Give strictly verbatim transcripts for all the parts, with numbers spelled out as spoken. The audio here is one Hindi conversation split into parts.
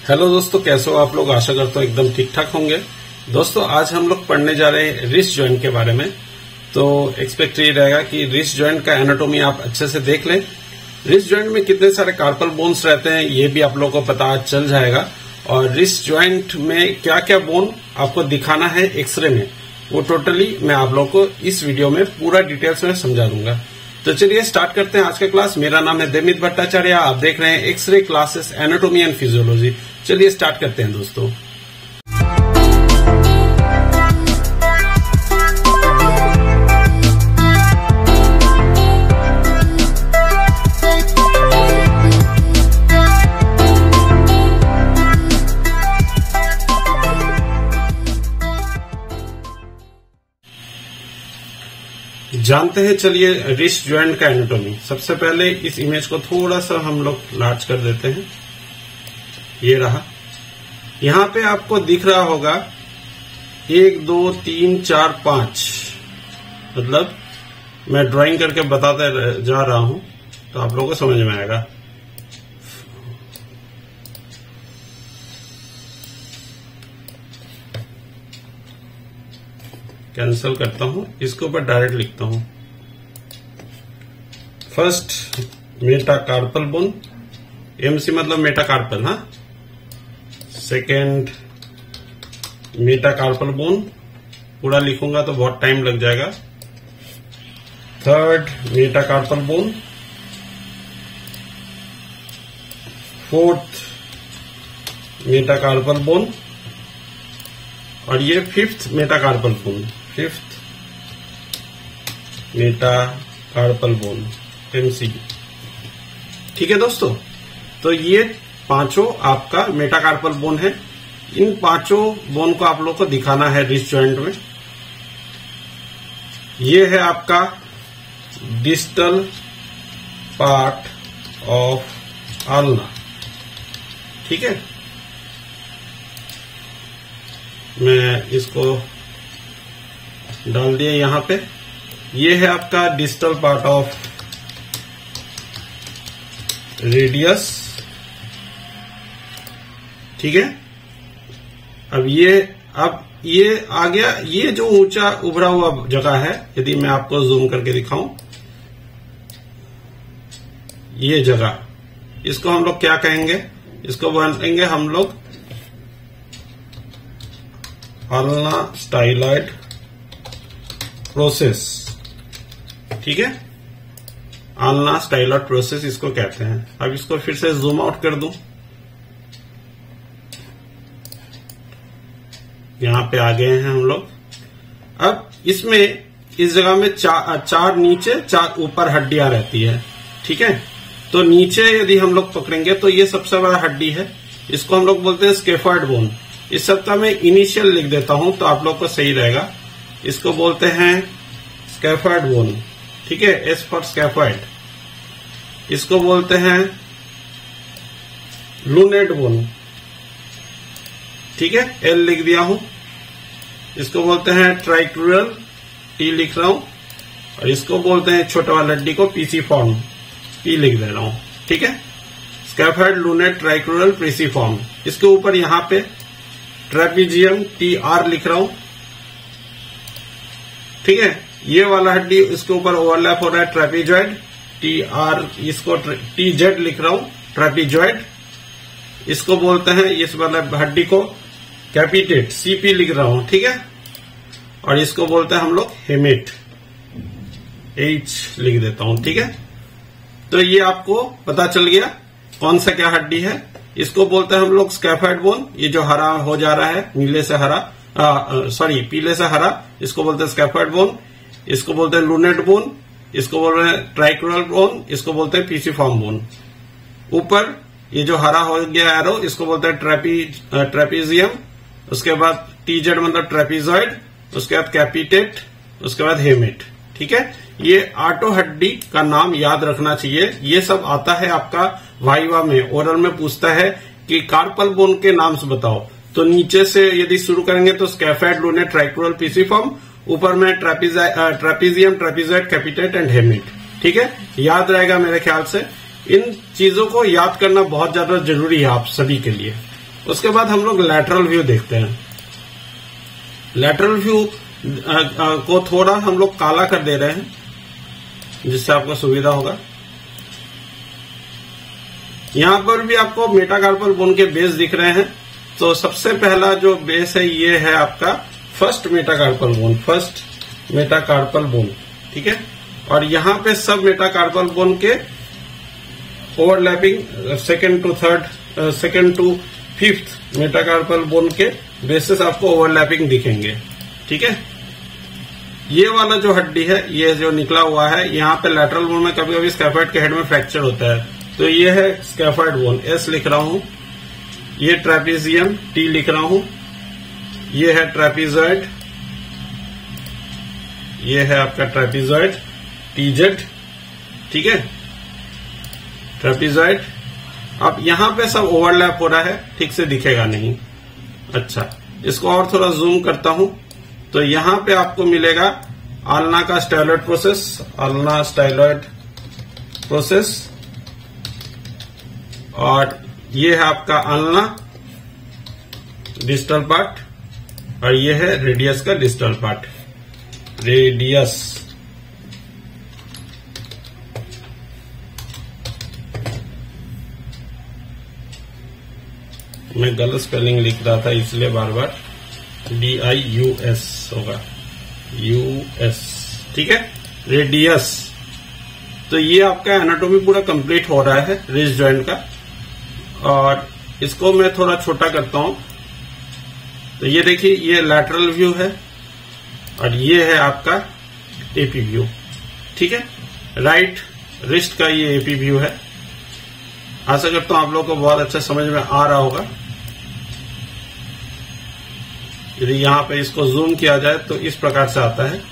हेलो दोस्तों, कैसे हो आप लोग। आशा करता हूँ एकदम ठीक ठाक होंगे। दोस्तों आज हम लोग पढ़ने जा रहे हैं रिस्ट जॉइंट के बारे में। तो एक्सपेक्ट ये रहेगा कि रिस्ट जॉइंट का एनाटॉमी आप अच्छे से देख लें। रिस्ट जॉइंट में कितने सारे कार्पल बोन्स रहते हैं ये भी आप लोगों को पता चल जाएगा, और रिस्ट जॉइंट में क्या क्या बोन आपको दिखाना है एक्सरे में, वो टोटली मैं आप लोगों को इस वीडियो में पूरा डिटेल्स में समझा दूंगा। तो चलिए स्टार्ट करते हैं आज का क्लास। मेरा नाम है देवमित भट्टाचार्य, आप देख रहे हैं x ray classes anatomy and physiology. चलिए स्टार्ट करते हैं दोस्तों। जानते हैं चलिए रिस्ट जॉइंट का एनाटॉमी। सबसे पहले इस इमेज को थोड़ा सा हम लोग लार्ज कर देते हैं। ये रहा, यहां पे आपको दिख रहा होगा एक दो तीन चार पांच, मतलब मैं ड्राइंग करके बताता जा रहा हूं तो आप लोगों को समझ में आएगा। कैंसिल करता हूं, इसके ऊपर डायरेक्ट लिखता हूं। फर्स्ट मेटाकार्पल बोन, एमसी मतलब मेटाकार्पल, हाँ। सेकेंड मेटाकार्पल बोन, पूरा लिखूंगा तो बहुत टाइम लग जाएगा। Third metacarpal bone, fourth metacarpal bone, और ये fifth metacarpal bone, fifth metacarpal bone MC. ठीक है दोस्तों, तो ये पांचों आपका मेटाकार्पल बोन है। इन पांचों बोन को आप लोग को दिखाना है रिस्ट जॉइंट में। ये है आपका डिस्टल पार्ट ऑफ आल्ना। ठीक है, मैं इसको डाल दिया यहां पे। ये है आपका डिस्टल पार्ट ऑफ रेडियस। ठीक है, अब ये अब ये आ गया, ये जो ऊंचा उभरा हुआ जगह है, यदि मैं आपको जूम करके दिखाऊं, ये जगह, इसको हम लोग क्या कहेंगे, इसको बोलेंगे हम लोग आल्ना स्टाइलॉइड प्रोसेस। ठीक है, आल्ना स्टाइलॉइड प्रोसेस इसको कहते हैं। अब इसको फिर से जूम आउट कर दूं, यहां पे आ गए हैं हम लोग। अब इसमें इस जगह में चा, चार नीचे चार ऊपर हड्डियां रहती है। ठीक है, तो नीचे यदि हम लोग पकड़ेंगे तो ये सबसे बड़ा हड्डी है, इसको हम लोग बोलते हैं स्केफॉइड बोन। इस सबका मैं इनिशियल लिख देता हूं तो आप लोग को सही रहेगा। इसको बोलते हैं स्केफॉइड बोन। ठीक है, एस फॉर स्केफॉइड। इसको बोलते हैं लूनेट बोन। ठीक है, एल लिख दिया हूं। इसको बोलते हैं ट्राइक्यूरल, टी लिख रहा हूं, और इसको बोलते हैं छोटे वाले हड्डी को पीसीफॉर्म, पी लिख दे रहा हूं। ठीक है, स्केफॉइड, लूनेट, ट्राइक्यूरल, पीसीफॉर्म। इसके ऊपर यहां पे ट्रेपीजियम, टी आर लिख रहा हूं। ठीक है, ये वाला हड्डी इसके ऊपर ओवरलैप हो रहा है, ट्रेपीजॉइड, टी आर, इसको टी जेड लिख रहा हूं, ट्रेपीजॉइड। इसको बोलते हैं, इस वाला हड्डी को कैपिटेट, सीपी लिख रहा हूं। ठीक है, और इसको बोलते हैं हम लोग हेमेट, एच लिख देता हूं। ठीक है, तो ये आपको पता चल गया कौन सा क्या हड्डी है। इसको बोलते हैं हम लोग स्केफॉइड बोन। ये जो हरा हो जा रहा है, नीले से हरा, सॉरी पीले से हरा, इसको बोलते हैं स्केफॉइड बोन। इसको बोलते हैं लूनेट बोन। इसको बोल रहे हैं ट्राइक्यूरल बोन। इसको बोलते हैं पीसीफॉर्म बोन। ऊपर ये जो हरा हो गया एरो, इसको बोलते हैं ट्रेपी ट्रेपीजियम। उसके बाद टीजेड मतलब ट्रेपीजॉइड। उसके बाद कैपिटेट, उसके बाद हेमेट। ठीक है, ये आठों हड्डी का नाम याद रखना चाहिए। ये सब आता है आपका वाइवा में, ओरल में पूछता है कि कार्पल बोन के नाम से बताओ। तो नीचे से यदि शुरू करेंगे तो स्केफॉइड, लूनेट, ट्राइक्यूरल, पीसीफॉर्म। ऊपर में trapezium, trapezoid, capitate and hamate. ठीक है, याद रहेगा मेरे ख्याल से। इन चीजों को याद करना बहुत ज्यादा जरूरी है आप सभी के लिए। उसके बाद हम लोग लैटरल व्यू देखते हैं। लैटरल व्यू को थोड़ा हम लोग काला कर दे रहे हैं जिससे आपको सुविधा होगा। यहां पर भी आपको मेटाकार्पल बोन के बेस दिख रहे हैं। तो सबसे पहला जो बेस है ये है आपका first metacarpal bone, first metacarpal bone, ठीक है। और यहां पे सब मेटाकार्पल बोन के overlapping second to third second to fifth metacarpal bone के बेसिस आपको ओवरलैपिंग दिखेंगे, ठीक है। ये वाला जो हड्डी है, ये जो निकला हुआ है, यहाँ पे लैटरल बोन में कभी कभी स्कैफोइड के हेड में फ्रैक्चर होता है, तो ये है स्कैफोइड बोन, एस लिख रहा हूं। ये ट्रेपीजियम, टी लिख रहा हूं। ये है ट्रेपीजॉइड, ये है आपका ट्रेपीजॉइड, टीजेड, ठीक है, ट्रेपीजॉइड। अब यहां पे सब ओवरलैप हो रहा है, ठीक से दिखेगा नहीं। अच्छा, इसको और थोड़ा जूम करता हूं तो यहां पे आपको मिलेगा आल्ना का styloid process, ulna styloid process, और ये है आपका आल्ना डिस्टल पार्ट, और ये है रेडियस का डिस्टल पार्ट, रेडियस। मैं गलत स्पेलिंग लिख रहा था इसलिए बार बार डी आई यू एस होगा, यू एस, ठीक है, रेडियस। तो ये आपका एनाटोमी पूरा कंप्लीट हो रहा है रिस्ट जॉइंट का। और इसको मैं थोड़ा छोटा करता हूं तो ये देखिए, ये लैटरल व्यू है और ये है आपका एपी व्यू, ठीक है। राइट रिस्ट का ये एपी व्यू है। आशा करता हूं आप लोगों को बहुत अच्छा समझ में आ रहा होगा। यदि यहां पे इसको जूम किया जाए तो इस प्रकार से आता है।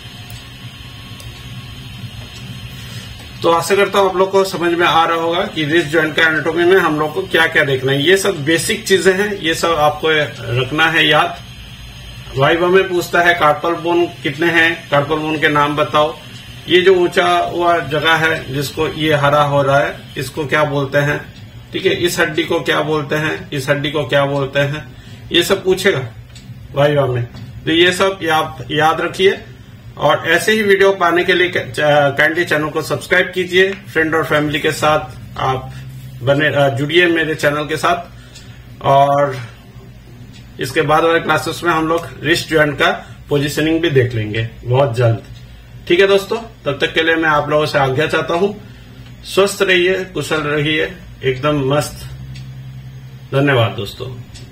तो आशा करता हूं आप लोग को समझ में आ रहा होगा कि रिस्ट जॉइंट का एनाटोमी में हम लोग को क्या क्या देखना है। ये सब बेसिक चीजें हैं, ये सब आपको रखना है याद। वाइवा में पूछता है कार्पल बोन कितने हैं, कार्पल बोन के नाम बताओ। ये जो ऊंचा हुआ जगह है जिसको ये हरा हो रहा है, इसको क्या बोलते हैं, ठीक है। इस हड्डी को क्या बोलते हैं, इस हड्डी को क्या बोलते हैं, ये सब पूछेगा वाइवा में। तो ये सब आप याद रखिए। और ऐसे ही वीडियो पाने के लिए काइंडली चैनल को सब्सक्राइब कीजिए। फ्रेंड और फैमिली के साथ आप बने जुड़िए मेरे चैनल के साथ। और इसके बाद वाले क्लासेस में हम लोग रिस्ट जॉइंट का पोजीशनिंग भी देख लेंगे बहुत जल्द, ठीक है दोस्तों। तब तक के लिए मैं आप लोगों से आज्ञा चाहता हूं। स्वस्थ रहिए, कुशल रहिए, एकदम मस्त। धन्यवाद दोस्तों।